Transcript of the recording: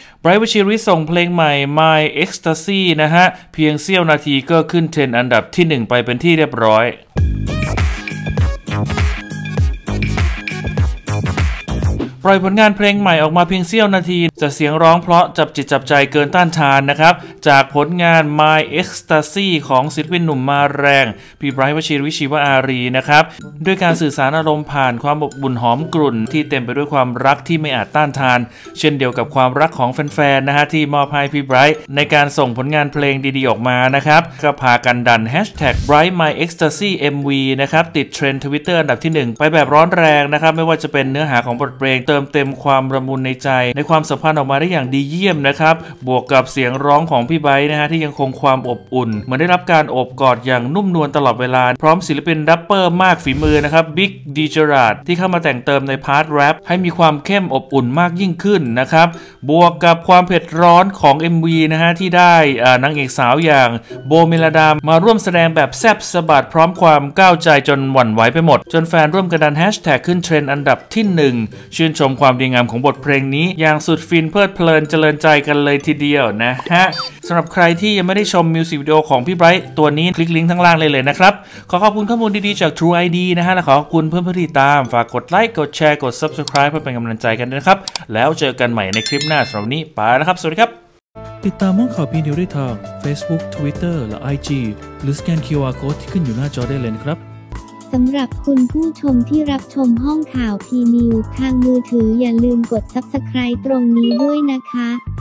ไบรท์ วชิริส่งเพลงใหม่ My Ecstasy นะฮะเพียงเสี้ยวนาทีก็ขึ้นเทรนด์อันดับที่1ไปเป็นที่เรียบร้อยปล่อยผลงานเพลงใหม่ออกมาเพียงเสี้ยวนาทีจะเสียงร้องเพราะจับจิตจับใจเกินต้านทานนะครับจากผลงาน My Ecstasy ของศิลปินหนุ่มมาแรงพี่ไบรท์ วชิร วิชีวอารีนะครับด้วยการสื่อสารอารมณ์ผ่านความอบอุ่นหอมกลุ่นที่เต็มไปด้วยความรักที่ไม่อาจต้านทานเช่นเดียวกับความรักของแฟนๆนะฮะที่มอบให้พี่ไบรท์ในการส่งผลงานเพลงดีๆออกมานะครับก็พากันดัน #BrightMyEcstasy MV นะครับติดเทรนด์ Twitter อันดับที่1ไปแบบร้อนแรงนะครับไม่ว่าจะเป็นเนื้อหาของบทเพลงเติมเต็มความระมุนในใจในความสัมพันธ์ออกมาได้อย่างดีเยี่ยมนะครับบวกกับเสียงร้องของพี่ไบรท์นะฮะที่ยังคงความอบอุ่นเหมือนได้รับการโอบกอดอย่างนุ่มนวลตลอดเวลาพร้อมศิลปินแรปเปอร์มากฝีมือนะครับบิ๊กดีเจอราดที่เข้ามาแต่งเติมในพาร์ทแรปให้มีความเข้มอบอุ่นมากยิ่งขึ้นนะครับบวกกับความเผ็ดร้อนของ MV นะฮะที่ได้นางเอกสาวอย่างโบเมลดามาร่วมแสดงแบบแซ่บสะบัดพร้อมความก้าวใจจนหวั่นไหวไปหมดจนแฟนร่วมกันดันแฮชแท็กขึ้นเทรนด์อันดับที่1ชื่นชมความดีงามของบทเพลงนี้อย่างสุดฟินเพลิดเพลินเจริญใจกันเลยทีเดียวนะฮะสำหรับใครที่ยังไม่ได้ชมมิวสิกวิดีโอของพี่ไบรท์ตัวนี้คลิกลิงก์ข้างล่างเลยนะครับขอขอบคุณข้อมูลดีๆจาก True ID นะฮะและขอขอบคุณเพื่อนๆที่ตามฝากกดไลค์กดแชร์กด Subscribe เพื่อเป็นกำลังใจกันด้วยนะครับแล้วเจอกันใหม่ในคลิปหน้าสำหรับวันนี้ไปแล้วครับสวัสดีครับติดตามห้องข่าวพีนิวได้ทาง Facebook Twitter และ IG หรือสแกน QR Code ที่ขึ้นอยู่หน้าจอได้เลยนะครับสำหรับคุณผู้ชมที่รับชมห้องข่าวพีนิวทางมือถืออย่าลืมกด Subscribe ตรงนี้ด้วยนะคะ